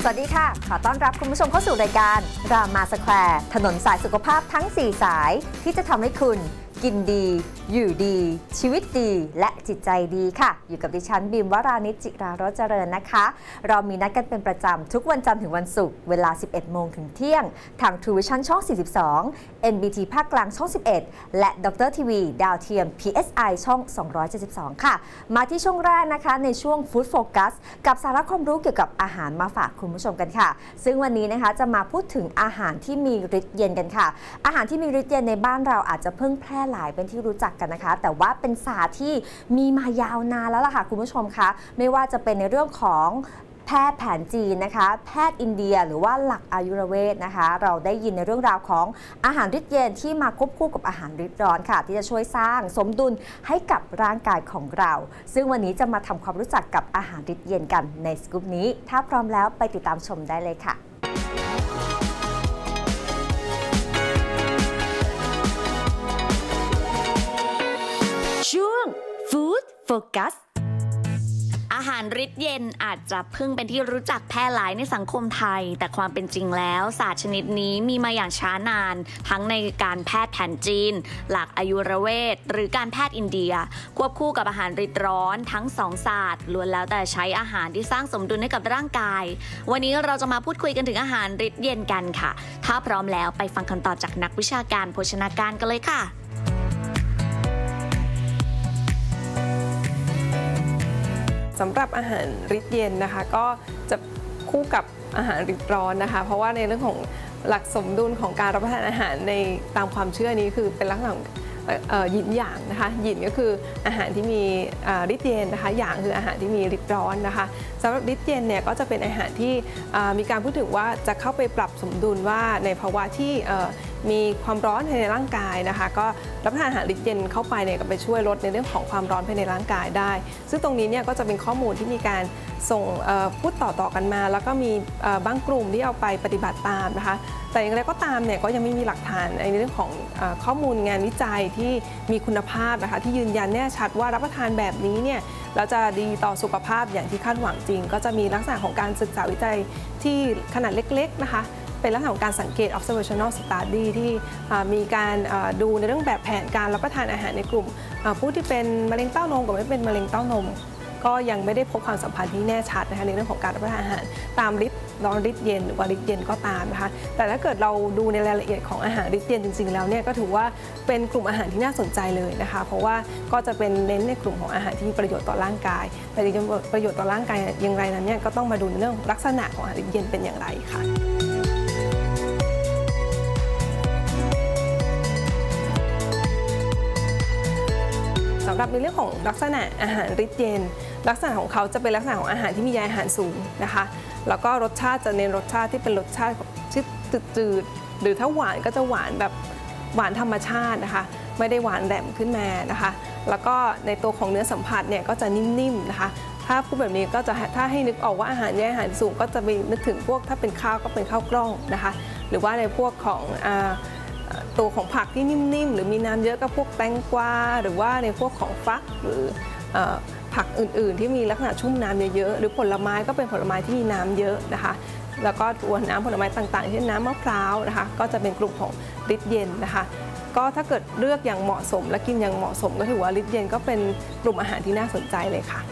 สวัสดีค่ะขอต้อนรับคุณผู้ชมเข้าสู่รายการรามาสแควร์ถนนสายสุขภาพทั้ง 4 สายที่จะทำให้คุณกินดีอยู่ดีชีวิตดีและจิตใจดีค่ะอยู่กับดิฉันบีมวรานิจ จิรารสเจริญนะคะเรามีนัดกันเป็นประจำทุกวันจันทร์ถึงวันศุกร์เวลา 11 โมงถึงเที่ยงทาง True Vision ช่อง 42 NBT ภาคกลางช่อง 11 และดรทีวีดาวเทียม PSI ช่อง 272 ค่ะมาที่ช่วงแรกนะคะในช่วง Food Focus กับสาระความรู้เกี่ยวกับอาหารมาฝากคุณผู้ชมกันค่ะซึ่งวันนี้นะคะจะมาพูดถึงอาหารที่มีฤทธิ์เย็นกันค่ะอาหารที่มีฤทธิ์เย็นในบ้านเราอาจจะเพิ่งแพร่หลายเป็นที่รู้จักกันนะคะแต่ว่าเป็นศาสตร์ที่มีมายาวนานแล้วล่ะค่ะคุณผู้ชมคะไม่ว่าจะเป็นในเรื่องของแพทย์แผนจีนนะคะแพทย์อินเดียหรือว่าหลักอายุรเวทนะคะเราได้ยินในเรื่องราวของอาหารฤทธิ์เย็นที่มาควบคู่กับอาหารฤทธิ์ร้อนค่ะที่จะช่วยสร้างสมดุลให้กับร่างกายของเราซึ่งวันนี้จะมาทำความรู้จักกับอาหารฤทธิ์เย็นกันในสกู๊ปนี้ถ้าพร้อมแล้วไปติดตามชมได้เลยค่ะช่วง Food Focus อาหารฤทธิ์เย็นอาจจะเพิ่งเป็นที่รู้จักแพร่หลายในสังคมไทยแต่ความเป็นจริงแล้วศาสตร์ชนิดนี้มีมาอย่างช้านานทั้งในการแพทย์แผนจีนหลักอายุรเวทหรือการแพทย์อินเดียควบคู่กับอาหารฤทธิ์ร้อนทั้งสองศาสตร์ล้วนแล้วแต่ใช้อาหารที่สร้างสมดุลให้กับร่างกายวันนี้เราจะมาพูดคุยกันถึงอาหารฤทธิ์เย็นกันค่ะถ้าพร้อมแล้วไปฟังคำตอบจากนักวิชาการโภชนาการกันเลยค่ะสำหรับอาหารฤทธิ์เย็นนะคะก็จะคู่กับอาหารฤทธิ์ร้อนนะคะเพราะว่าในเรื่องของหลักสมดุลของการรับประทานอาหารในตามความเชื่อนี้คือเป็นลักษณะหยินหยางนะคะหยินก็คืออาหารที่มีฤทธิ์เย็นนะคะหยางคืออาหารที่มีฤทธิ์ร้อนนะคะสำหรับฤทธิ์เย็นเนี่ยก็จะเป็นอาหารที่มีการพูดถึงว่าจะเข้าไปปรับสมดุลว่าในภาวะที่มีความร้อนภายในร่างกายนะคะก็รับประทานอาหารฤทธิ์เย็นเข้าไปเนี่ยก็ไปช่วยลดในเรื่องของความร้อนภายในร่างกายได้ซึ่งตรงนี้เนี่ยก็จะเป็นข้อมูลที่มีการส่งพูดต่อกันมาแล้วก็มีบางกลุ่มที่เอาไปปฏิบัติตามนะคะแต่อย่างไรก็ตามเนี่ยก็ยังไม่มีหลักฐานในเรื่องของข้อมูลงานวิจัยที่มีคุณภาพนะคะที่ยืนยันแน่ชัดว่ารับประทานแบบนี้เนี่ยเราจะดีต่อสุขภาพอย่างที่คาดหวังจริงก็จะมีลักษณะของการศึกษาวิจัยที่ขนาดเล็กๆนะคะเป็นลักษณะของการสังเกต observational study ที่มีการดูในเรื่องแบบแผนการรับประทานอาหารในกลุ่มผู้ที่เป็นมะเร็งเต้านมกับไม่เป็นมะเร็งเต้านมก็ยังไม่ได้พบความสัมพันธ์ที่แน่ชัดนะคะในเรื่องของการรับประทานอาหารตามฤทธิ์ร้อนฤทธิ์เย็นหรือว่าฤทธิ์เย็นก็ตามนะคะแต่ถ้าเกิดเราดูในรายละเอียดของอาหารฤทธิ์เย็นจริงๆแล้วเนี่ยก็ถือว่าเป็นกลุ่มอาหารที่น่าสนใจเลยนะคะเพราะว่าก็จะเป็นเน้นในกลุ่มของอาหารที่มีประโยชน์ต่อร่างกายแต่จริงๆประโยชน์ต่อร่างกายอย่างไรนั้นเนี่ยก็ต้องมาดูในเรื่องลักษณะของอาหารฤทธิ์เย็นเป็นอย่างไรค่ะสำหรับในเรื่องของลักษณะอาหารฤทธิ์เย็นลักษณะของเขาจะเป็นลักษณะของอาหารที่มีใยอาหารสูงนะคะแล้วก็รสชาติจะเน้นรสชาติที่เป็นรสชาติจืดๆหรือถ้าหวานก็จะหวานแบบหวานธรรมชาตินะคะไม่ได้หวานแหลมขึ้นมานะคะแล้วก็ในตัวของเนื้อสัมผัสเนี่ยก็จะนิ่มๆนะคะถ้าพูดแบบนี้ก็จะถ้าให้นึกออกว่าอาหารใยอาหารสูงก็จะไปนึกถึงพวกถ้าเป็นข้าวก็เป็นข้าวกล้องนะคะหรือว่าในพวกของตัวของผักที่นิ่มๆหรือมีน้ำเยอะก็พวกแตงกวาหรือว่าในพวกของฟักหรือผักอื่นๆที่มีลักษณะชุ่มน้ำเยอะๆหรือผลไม้ก็เป็นผลไม้ที่มีน้ำเยอะนะคะแล้วก็ตัวน้ำผลไม้ต่างๆเช่นน้ำมะพร้าวนะคะก็จะเป็นกลุ่มของฤทธิ์เย็นนะคะก็ถ้าเกิดเลือกอย่างเหมาะสมและกินอย่างเหมาะสมก็ถือว่าฤทธิ์เย็นก็เป็นกลุ่มอาหารที่น่าสนใจเลยค่ะ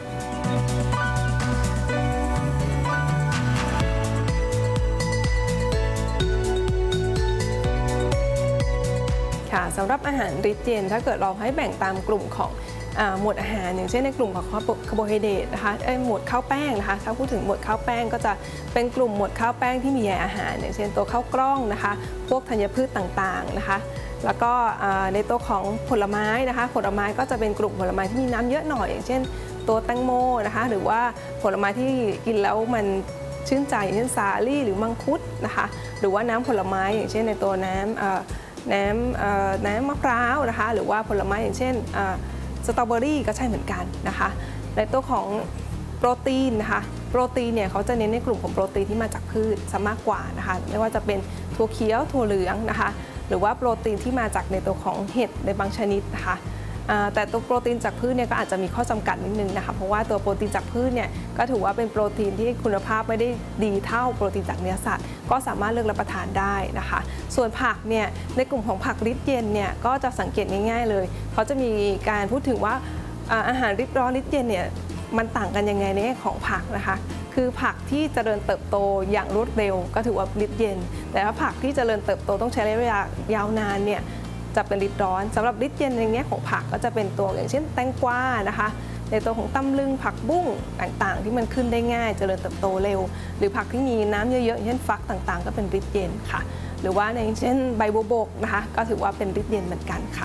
สำหรับอาหารฤทธิ์เย็นถ้าเกิดเราให้แบ่งตามกลุ่มของหมวดอาหารอย่างเช่นในกลุ่มของคาร์โบไฮเดรตนะคะหมวดข้าวแป้งนะคะถ้าพูดถึงหมวดข้าวแป้งก็จะเป็นกลุ่มหมวดข้าวแป้งที่มีใยอาหารอย่างเช่นตัวข้าวกล้องนะคะพวกธัญพืชต่างๆนะคะแล้วก็ในตัวของผลไม้นะคะผลไม้ก็จะเป็นกลุ่มผลไม้ที่มีน้ำเยอะหน่อยอย่างเช่นตัวแตงโมนะคะหรือว่าผลไม้ที่กินแล้วมันชื่นใจเช่นสาลี่หรือมังคุดนะคะหรือว่าน้ำผลไม้อย่างเช่นในตัวน้ำมะพร้าวนะคะหรือว่าผลไม้อย่างเช่นสตรอเบอรี่ก็ใช่เหมือนกันนะคะในตัวของโปรตีนนะคะโปรตีนเนี่ยเขาจะเน้นในกลุ่มของโปรตีนที่มาจากพืชซะมากกว่านะคะไม่ว่าจะเป็นถั่วเขียวถั่วเหลืองนะคะหรือว่าโปรตีนที่มาจากในตัวของเห็ดในบางชนิดนะคะแต่ตัวโปรตีนจากพืชเนี่ยก็อาจจะมีข้อจำกัดนิดนึงนะคะเพราะว่าตัวโปรตีนจากพืชเนี่ยก็ถือว่าเป็นโปรตีนที่คุณภาพไม่ได้ดีเท่าโปรตีนจากเนื้อสัตว์ก็สามารถเลือกรับประทานได้นะคะส่วนผักเนี่ยในกลุ่มของผักฤทธิ์เย็นเนี่ยก็จะสังเกตง่ายๆเลยเขาจะมีการพูดถึงว่าอาหารฤทธิ์ร้อนฤทธิ์เย็นเนี่ยมันต่างกันยังไงในแง่ของผักนะคะคือผักที่เจริญเติบโตอย่างรวดเร็วก็ถือว่าฤทธิ์เย็นแต่ถ้าผักที่เจริญเติบโตต้องใช้ระยะเวลายาวนานเนี่ยจะเป็นฤทธิ์ร้อนสำหรับฤทธิ์เย็นในแง่ของผักก็จะเป็นตัวอย่างเช่นแตงกวานะคะในตัวของตำลึงผักบุ้งต่างๆที่มันขึ้นได้ง่ายเจริญเติบโตเร็วหรือผักที่มีน้ำเยอะๆเช่นฟักต่างๆก็เป็นฤทธิ์เย็นค่ะหรือว่าในเช่นใบบัวบกนะคะก็ถือว่าเป็นฤทธิ์เย็นเหมือนกันค่ะ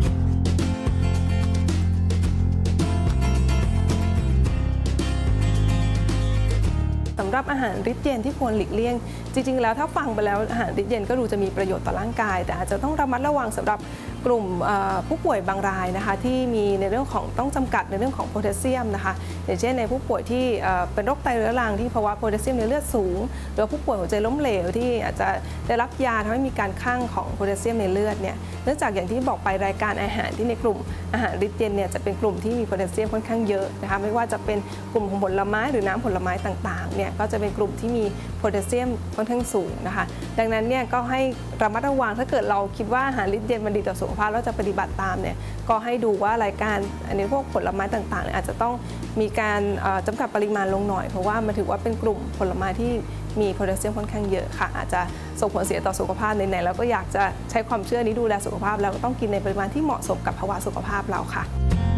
สำหรับอาหารฤทธิ์เย็นที่ควรหลีกเลี่ยงจริงๆแล้วถ้าฟังไปแล้วอาหารฤทธิ์เย็นก็ดูจะมีประโยชน์ต่อร่างกายแต่อาจจะต้องระมัดระวังสำหรับกลุ่มผู้ป่วยบางรายนะคะที่มีในเรื่องของต้องจำกัดในเรื่องของโพแทสเซียมนะคะอย่างเช่นในผู้ป่วยที่เป็นโรคไตเรื้อรังที่ภาวะโพแทสเซียมในเลือดสูงหรือผู้ป่วยหัวใจล้มเหลวที่อาจจะได้รับยาทำให้มีการคั่งของโพแทสเซียมในเลือดเนี่ยเนื่องจากอย่างที่บอกไปรายการอาหารที่ในกลุ่มอาหารฤทธิ์เย็นเนี่ยจะเป็นกลุ่มที่มีโพแทสเซียมค่อนข้างเยอะนะคะไม่ว่าจะเป็นกลุ่มของผลไม้หรือน้ำผลไม้ต่างๆเนี่ยก็จะเป็นกลุ่มที่มีโพแทสเซียมค่อนข้างสูงนะคะดังนั้นเนี่ยก็ให้ระมัดระวังถ้าเกิดเราคิดว่าอาหารฤทธิ์เย็นมันดีต่อสุขภาพแล้วจะปฏิบัติตามเนี่ยก็ให้ดูว่ารายการอันนี้พวกผลไม้ต่างๆอาจจะต้องมีการจำกัดปริมาณลงหน่อยเพราะว่ามันถือว่าเป็นกลุ่มผลไม้ที่มีโพแทสเซียมค่อนข้างเยอะค่ะอาจจะส่งผลเสียต่อสุขภาพไหนๆแล้วก็อยากจะใช้ความเชื่อนี้ดูแลสุขภาพแล้วก็ต้องกินในปริมาณที่เหมาะสมกับภาวะสุขภาพเราค่ะ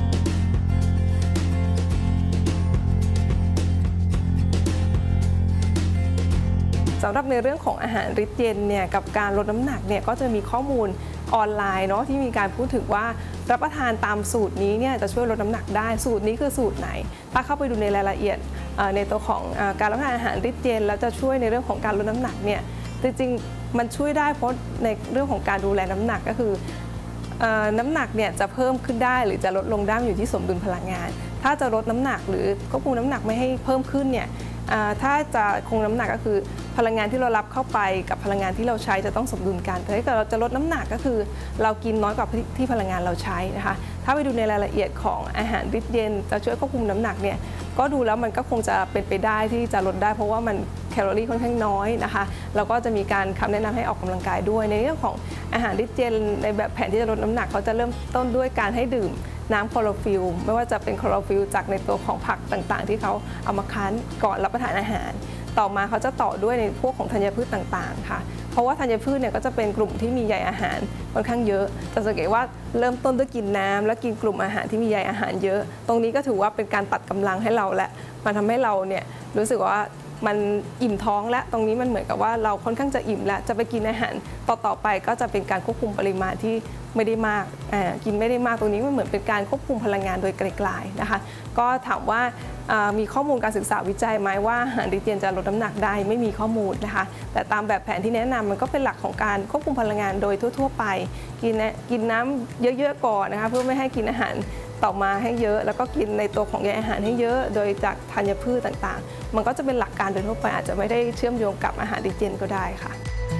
สำหรับในเรื่องของอาหารฤทธิ์เย็นเนี่ยกับการลดน้ำหนักเนี่ยก็จะมีข้อมูลออนไลน์เนาะที่มีการพูดถึงว่ารับประทานตามสูตรนี้เนี่ยจะช่วยลดน้ำหนักได้สูตรนี้คือสูตรไหนถ้าเข้าไปดูในรายละเอียดในตัวของการรับประทานอาหารฤทธิ์เย็นแล้วจะช่วยในเรื่องของการลดน้ำหนักเนี่ยจริงๆมันช่วยได้เพราะในเรื่องของการดูแลน้ำหนักก็คือน้ำหนักเนี่ยจะเพิ่มขึ้นได้หรือจะลดลงได้อยู่ที่สมดุลพลังงานถ้าจะลดน้ำหนักหรือควบคุมน้ำหนักไม่ให้เพิ่มขึ้นเนี่ยถ้าจะคงน้ำหนักก็คือพลังงานที่เรารับเข้าไปกับพลังงานที่เราใช้จะต้องสมดุลกันแต่ถ้าเกิดเราจะลดน้ำหนักก็คือเรากินน้อยกว่าที่พลังงานเราใช้นะคะถ้าไปดูในรายละเอียดของอาหารฤทธิ์เย็นจะช่วยควบคุมน้ำหนักเนี่ยก็ดูแล้วมันก็คงจะเป็นไปได้ที่จะลดได้เพราะว่ามันแคลอรี่ค่อนข้างน้อยนะคะแล้วก็จะมีการคำแนะนำให้ออกกำลังกายด้วยในเรื่องของอาหารฤทธิ์เย็นในแบบแผนที่จะลดน้ำหนักเขาจะเริ่มต้นด้วยการให้ดื่มน้ำคลอโรฟิลไม่ว่าจะเป็นคลอโรฟิลจากในตัวของผักต่างๆที่เขาเอามาคั้นก่อนรับประทานอาหารต่อมาเขาจะต่อด้วยในพวกของธัญพืชต่างๆค่ะเพราะว่าธัญพืชเนี่ยก็จะเป็นกลุ่มที่มีใยอาหารค่อนข้างเยอะจะสังเกตว่าเริ่มต้นด้วยกินน้ำแล้วกินกลุ่มอาหารที่มีใยอาหารเยอะตรงนี้ก็ถือว่าเป็นการตัดกำลังให้เราและมันทำให้เราเนี่ยรู้สึกว่ามันอิ่มท้องและตรงนี้มันเหมือนกับว่าเราค่อนข้างจะอิ่มและจะไปกินอาหารต่อไปก็จะเป็นการควบคุมปริมาณที่ไม่ได้มากกินไม่ได้มากตรงนี้มันเหมือนเป็นการควบคุมพลังงานโดยไกลๆนะคะก็ถามว่ามีข้อมูลการศึกษาวิจัยไหมว่าอาหารฤทธิ์เย็นจะลดน้ำหนักได้ไม่มีข้อมูลนะคะแต่ตามแบบแผนที่แนะนำมันก็เป็นหลักของการควบคุมพลังงานโดยทั่วๆไปกินน้ำเยอะๆก่อนนะคะเพื่อไม่ให้กินอาหารต่อมาให้เยอะแล้วก็กินในตัวของใยอาหารให้เยอะโดยจากธัญพืชต่างๆมันก็จะเป็นหลักการโดยทั่วไปอาจจะไม่ได้เชื่อมโยงกับอาหารฤทธิ์เย็นก็ได้ค่ะ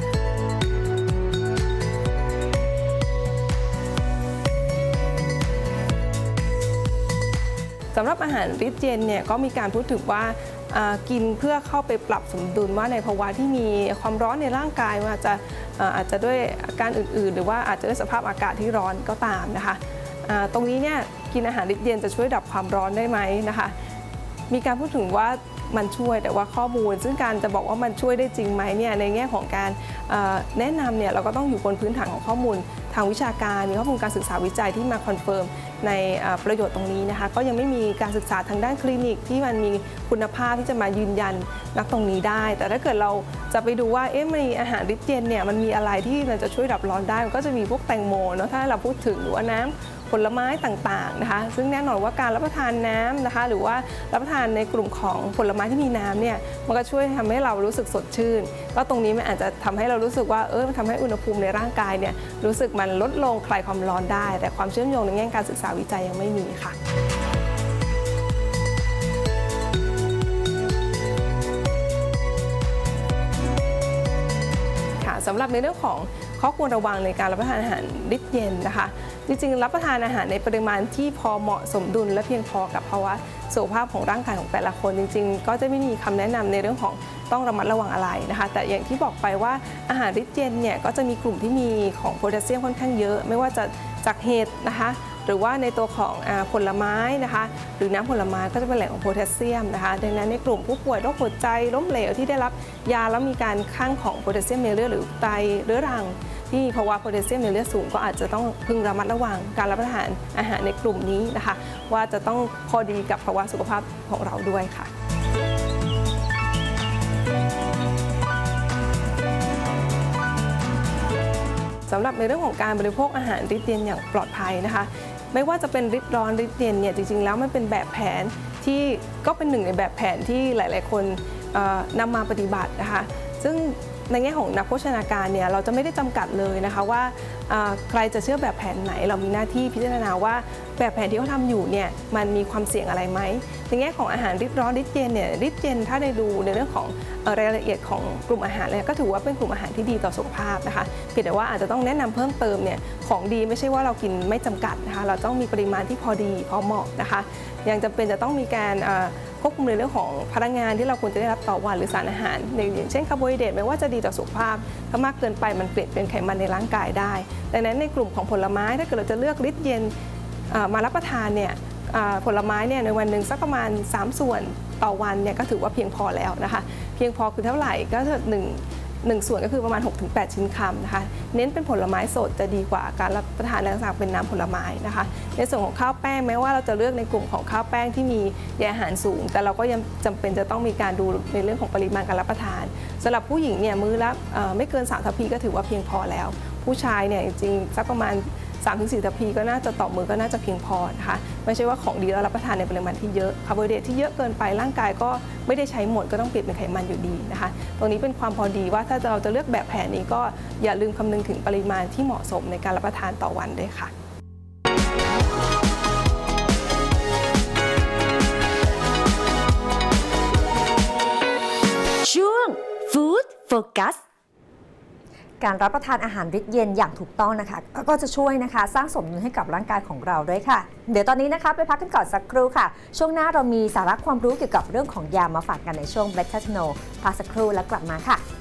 สำหรับอาหารฤทธิ์เย็นเนี่ยก็มีการพูดถึงว่ากินเพื่อเข้าไปปรับสมดุลว่าในภาวะที่มีความร้อนในร่างกายอาจจะด้วยอาการอื่นๆหรือว่าอาจจะด้วยสภาพอากาศที่ร้อนก็ตามนะคะตรงนี้เนี่ยกินอาหารฤทธิ์เย็นจะช่วยดับความร้อนได้ไหมนะคะมีการพูดถึงว่ามันช่วยแต่ว่าข้อมูลซึ่งการจะบอกว่ามันช่วยได้จริงไหมเนี่ยในแง่ของการแนะนำเนี่ยเราก็ต้องอยู่บนพื้นฐานของข้อมูลทางวิชาการมีข้อมูลการศึกษาวิจัยที่มาคอนเฟิร์มในประโยชน์ตรงนี้นะคะก็ยังไม่มีการศึกษาทางด้านคลินิกที่มันมีคุณภาพที่จะมายืนยันนักตรงนี้ได้แต่ถ้าเกิดเราจะไปดูว่ามีอาหารฤทธิ์เย็นเนี่ยมันมีอะไรที่มันจะช่วยดับร้อนได้มันก็จะมีพวกแตงโมเนาะถ้าเราพูดถึงหรือว่าน้ำผลไม้ต่างๆนะคะซึ่งแน่นอนว่าการรับประทานน้ำนะคะหรือว่ารับประทานในกลุ่มของผลไม้ที่มีน้ำเนี่ยมันก็ช่วยทำให้เรารู้สึกสดชื่นก็ตรงนี้มันอาจจะทำให้เรารู้สึกว่ามันทำให้อุณหภูมิในร่างกายเนี่ยรู้สึกมันลดลงคลายความร้อนได้แต่ความเชื่อมโยงในแง่การศึกษาวิจัยยังไม่มีค่ะสำหรับในเรื่องของข้อควรระวังในการรับประทานอาหารฤทธิ์เย็นนะคะจริงๆรับประทานอาหารในปริมาณที่พอเหมาะสมดุลและเพียงพอกับภาวะสุขภาพของร่างกายของแต่ละคนจริงๆก็จะไม่มีคำแนะนำในเรื่องของต้องระมัดระวังอะไรนะคะแต่อย่างที่บอกไปว่าอาหารฤทธิ์เย็นเนี่ยก็จะมีกลุ่มที่มีของโพแทสเซียมค่อนข้างเยอะไม่ว่าจะจากเห็ดนะคะหรือว่าในตัวของผลไม้นะคะหรือน้ำผลไม้ก็จะเป็นแหล่งของโพแทสเซียมนะคะดังนั้นในกลุ่มผู้ป่วยโรคหัวใจล้มเหลวที่ได้รับยาแล้วมีการคั่งของโพแทสเซียมในเลือดหรือไตเรื้อรังที่มีภาวะโพแทสเซียมในเลือดสูงก็อาจจะต้องพึงระมัดระวังการรับประทานอาหารในกลุ่มนี้นะคะว่าจะต้องพอดีกับภาวะสุขภาพของเราด้วยค่ะสำหรับในเรื่องของการบริโภคอาหารฤทธิ์เย็นอย่างปลอดภัยนะคะไม่ว่าจะเป็นฤทธิ์ร้อนฤทธิ์เย็นเนี่ยจริงๆแล้วมันเป็นแบบแผนที่ก็เป็นหนึ่งในแบบแผนที่หลายๆคนนำมาปฏิบัตินะคะซึ่งในแง่ของนักโภชนาการเนี่ยเราจะไม่ได้จำกัดเลยนะคะว่าใครจะเชื่อแบบแผนไหนเรามีหน้าที่พิจารณาว่าแบบแผนที่เขาทำอยู่เนี่ยมันมีความเสี่ยงอะไรไหมในแง่ของอาหารฤทธิ์ร้อนฤทธิ์เย็นเนี่ยฤทธิ์เย็นถ้าได้ดูในเรื่องของรายละเอียดของกลุ่มอาหารเลยก็ถือว่าเป็นกลุ่มอาหารที่ดีต่อสุขภาพนะคะเพียงแต่ว่าอาจจะต้องแนะนำเพิ่มเติมเนี่ยของดีไม่ใช่ว่าเรากินไม่จำกัดนะคะเราต้องมีปริมาณที่พอดีพอเหมาะนะคะยังจำเป็นจะต้องมีการควบคุมในเรื่องของพลังงานที่เราควรจะได้รับต่อวันหรือสารอาหารอย่างเช่นคาร์โบไฮเดรตไม่ว่าจะดีต่อสุขภาพถ้ามากเกินไปมันเปลี่ยนเป็นไขมันในร่างกายได้ดังนั้นในกลุ่มของผลไม้ถ้าเกิดเราจะเลือกฤทธิ์เย็นมารับประทานเนี่ยผลไม้เนี่ยในวันหนึ่งสักประมาณ3ส่วนต่อวันเนี่ยก็ถือว่าเพียงพอแล้วนะคะเพียงพอคือเท่าไหร่ก็จะ1ส่วนก็คือประมาณ 6-8 ชิ้นคำนะคะเน้นเป็นผลไม้สดจะดีกว่าการรับประทานในลักษณะเป็นน้ำผลไม้นะคะในส่วนของข้าวแป้งแม้ว่าเราจะเลือกในกลุ่มของข้าวแป้งที่มีใยอาหารสูงแต่เราก็ยังจำเป็นจะต้องมีการดูในเรื่องของปริมาณการรับประทานสำหรับผู้หญิงเนี่ยมื้อละไม่เกิน3 ทัพพีก็ถือว่าเพียงพอแล้วผู้ชายเนี่ยจริงๆสักประมาณ3-4 ทัพพีก็น่าจะต่อมื้อก็น่าจะเพียงพอนะคะไม่ใช่ว่าของดีแล้วรับประทานในปริมาณที่เยอะคาร์โบไฮเดรตที่เยอะเกินไปร่างกายก็ไม่ได้ใช้หมดก็ต้องเปลี่ยนเป็นไขมันอยู่ดีนะคะตรงนี้เป็นความพอดีว่าถ้าเราจะเลือกแบบแผนนี้ก็อย่าลืมคำนึงถึงปริมาณที่เหมาะสมในการรับประทานต่อวันด้วยค่ะช่วง Food Focusการรับประทานอาหารฤทธิ์เย็นอย่างถูกต้องนะคะก็จะช่วยนะคะสร้างสมดุลให้กับร่างกายของเราด้วยค่ะเดี๋ยวตอนนี้นะคะไปพักกันก่อนสักครู่ค่ะช่วงหน้าเรามีสาระความรู้เกี่ยวกับเรื่องของยามาฝากกันในช่วง Breakfast No พักสักครู่แล้วกลับมาค่ะ